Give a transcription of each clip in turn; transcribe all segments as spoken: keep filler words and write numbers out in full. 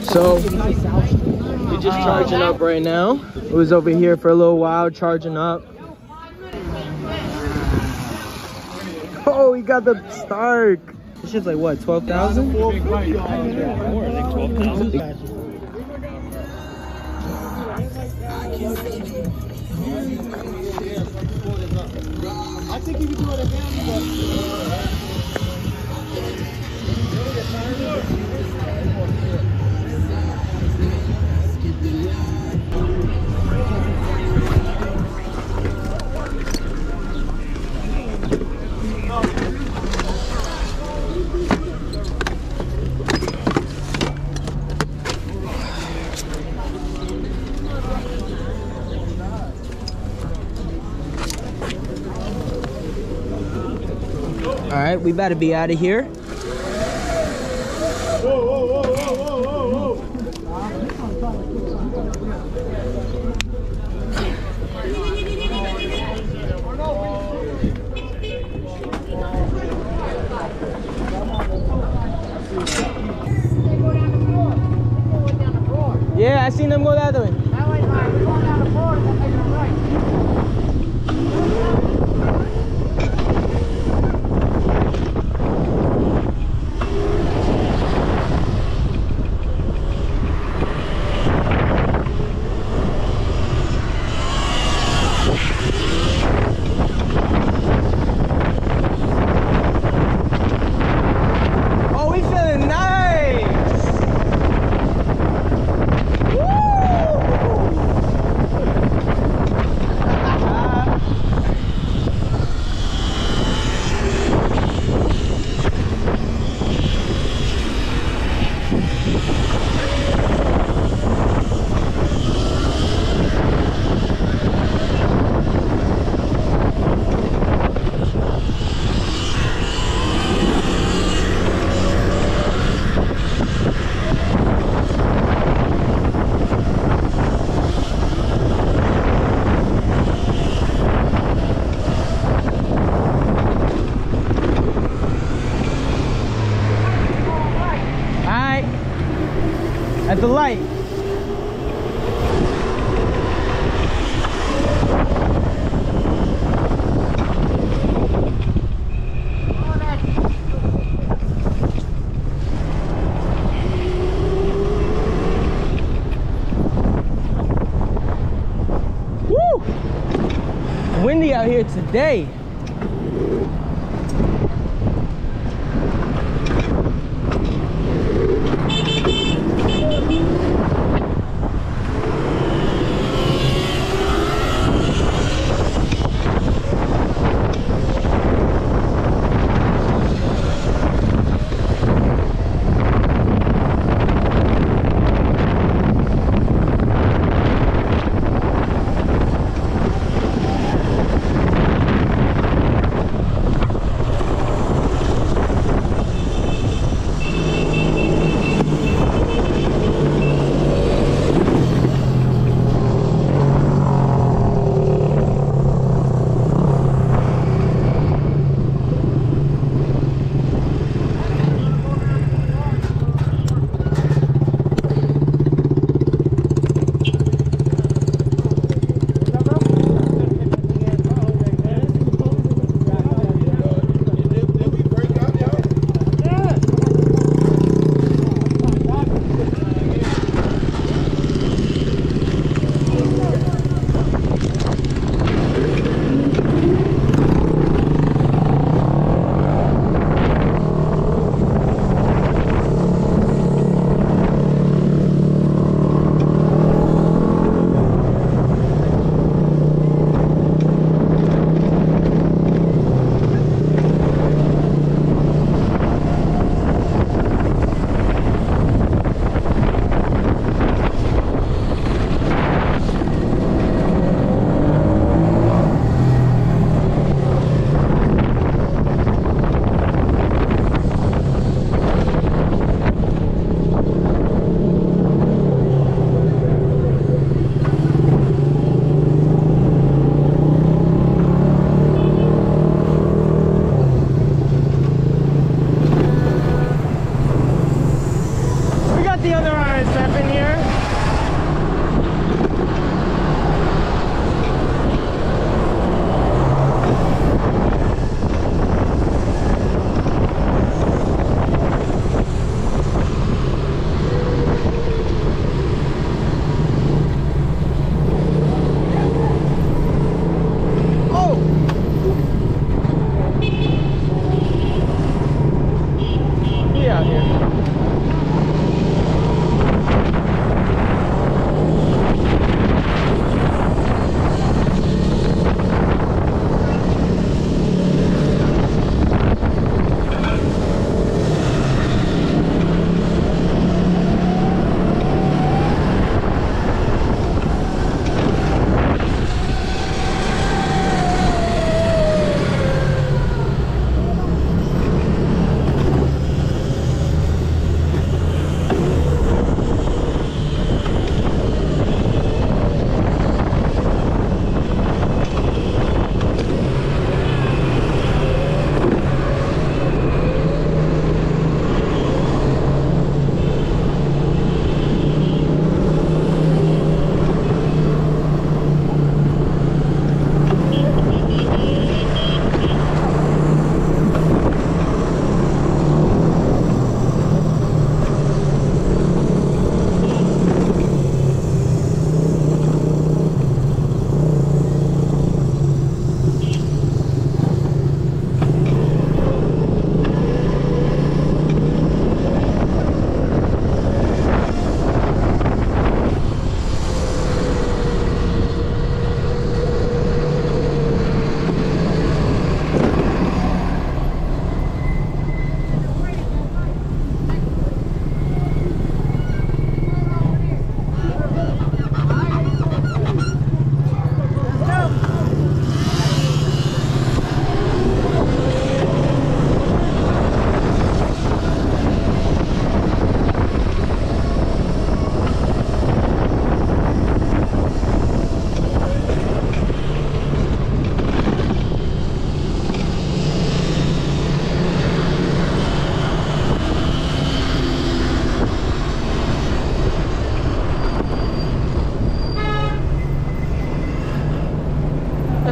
So we're just charging up right now. It was over here for a little while charging up. Oh, we got the Stark. This shit's like what, twelve thousand? More like twelve thousand. I think you can do it again. All right, we better be out of here. Whoa, whoa, whoa, whoa, whoa, whoa. Yeah, I seen them go that way. That way, fine. We're going down the floor and then taking a right. Oh, we feeling nice. At the light. Woo! Windy out here today.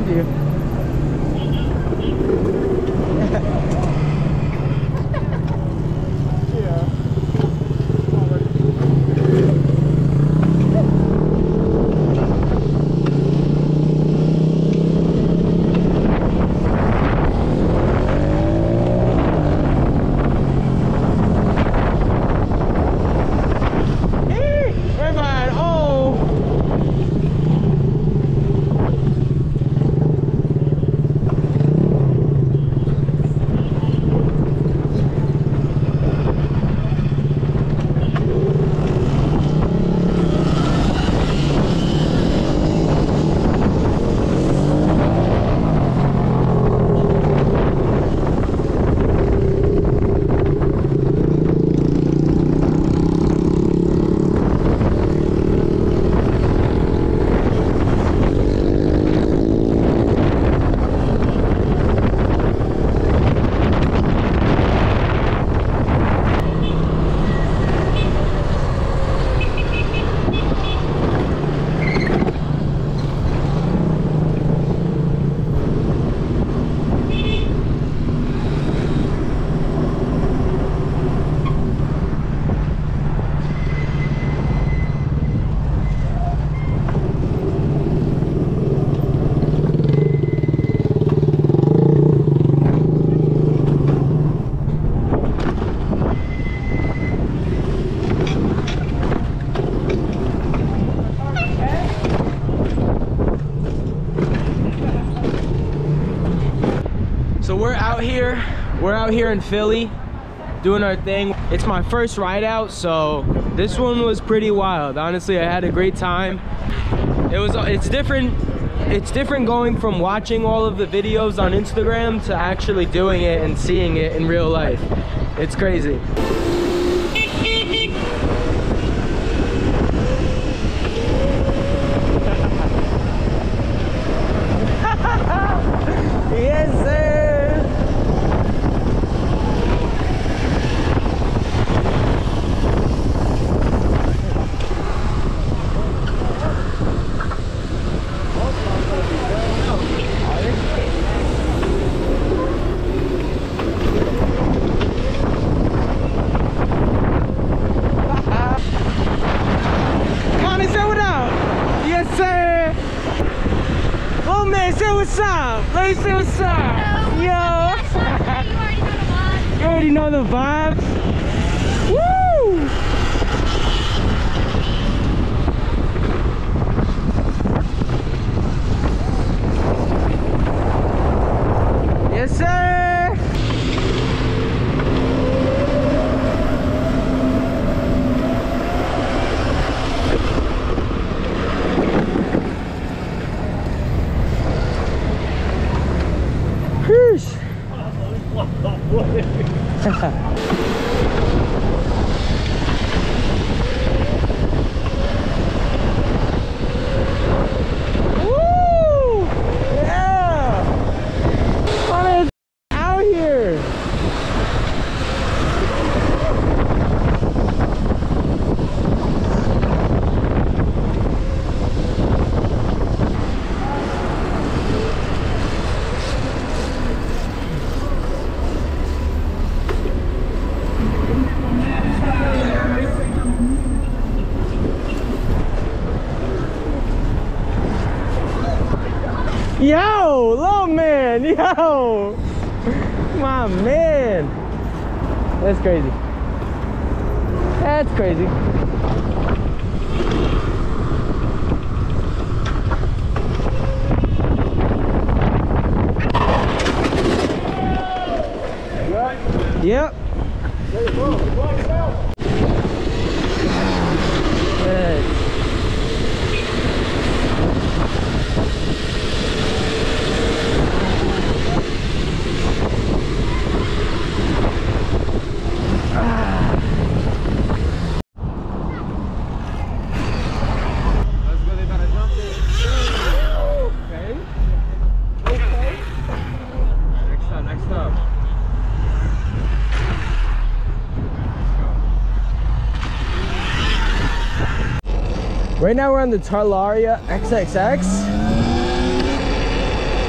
with you. So we're out here, we're out here in Philly doing our thing. It's my first ride out, so this one was pretty wild. Honestly, I had a great time. It was, it's different, it's different going from watching all of the videos on Instagram to actually doing it and seeing it in real life. It's crazy. Yes, sir. Say what's up. Let me say what's up. Hello. Yo. You already know the vibes. Woo! Yes, sir. Woo! Yeah! What is out here? Yo, little man, yo, my man. That's crazy. That's crazy. Yep. Good. Right now we're on the Tarlaria X X X.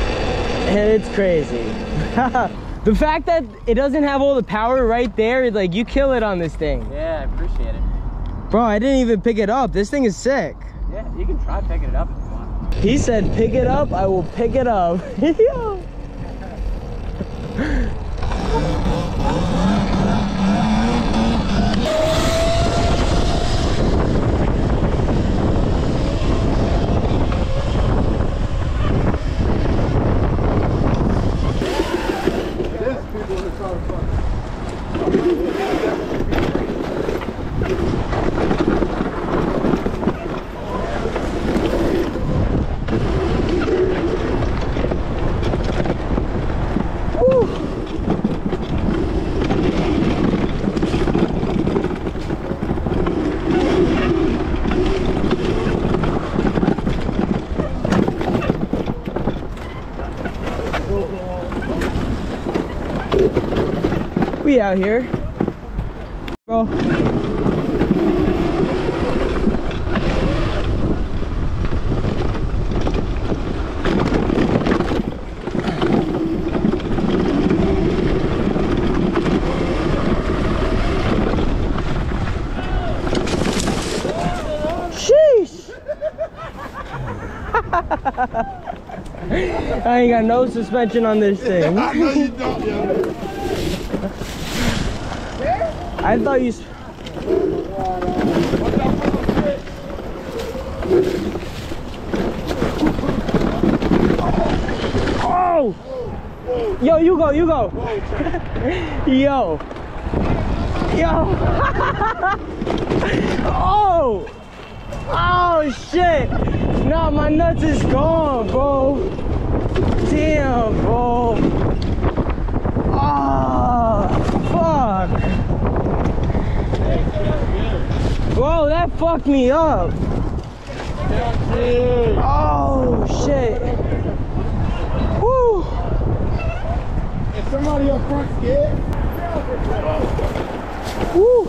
It's crazy. The fact that it doesn't have all the power right there, like you kill it on this thing. Yeah, I appreciate it. Bro, I didn't even pick it up. This thing is sick. Yeah, you can try picking it up if you want. He said pick it up, I will pick it up. Yo. We out here, bro. Sheesh. I ain't got no suspension on this thing. I know you don't, yo. I thought you. Oh! Yo, you go, you go. Yo. Yo. Oh! Oh shit! Nah, my nuts is gone, bro. Damn, bro. Oh, fuck. Bro, that fucked me up. Oh shit. Woo. Is somebody up front scared? Woo.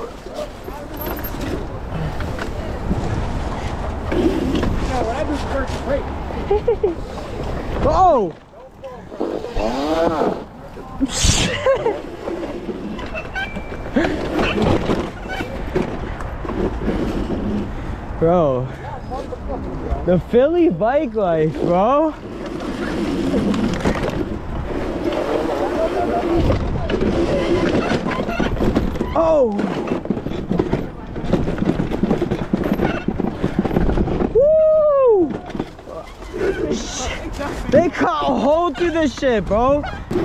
No, when I do first break. Oh. Bro, the Philly bike life, bro. Oh. Woo! They cut a hole through this shit, bro.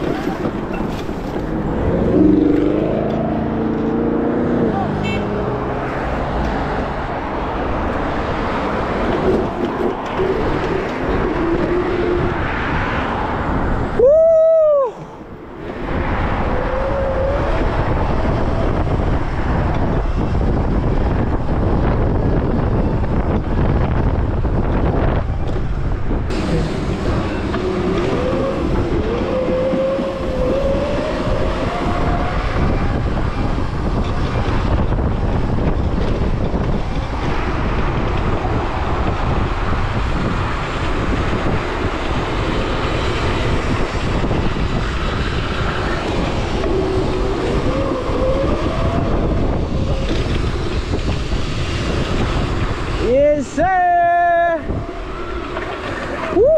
Yes, sir. Woo.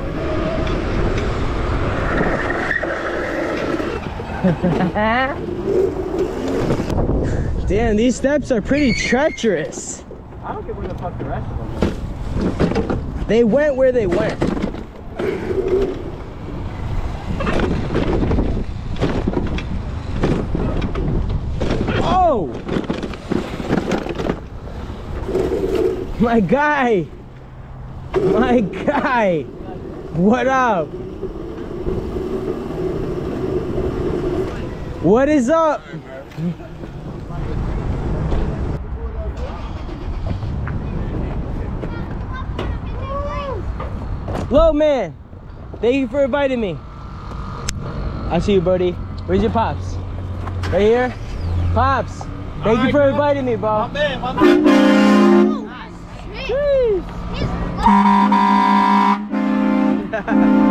Damn, these steps are pretty treacherous. I don't get where the fuck the rest of them went. They went where they went. Oh! My guy! My guy! What up? What is up? Hello, man. Thank you for inviting me. I see you, buddy. Where's your pops? Right here? Pops, thank you for inviting me, bro. My man, my man. Jeez.